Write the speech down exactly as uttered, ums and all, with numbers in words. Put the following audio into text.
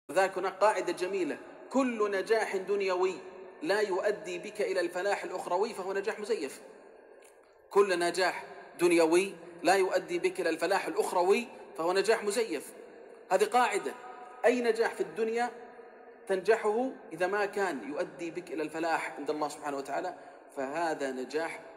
ذاك هناك قاعدة جميلة: كل نجاح دنيوي لا يؤدي بك إلى الفلاح الأخروي فهو نجاح مزيف. كل نجاح دنيوي لا يؤدي بك إلى الفلاح الأخروي فهو نجاح مزيف. هذه قاعدة. أي نجاح في الدنيا تنجحه إذا ما كان يؤدي بك إلى الفلاح عند الله سبحانه وتعالى فهذا نجاح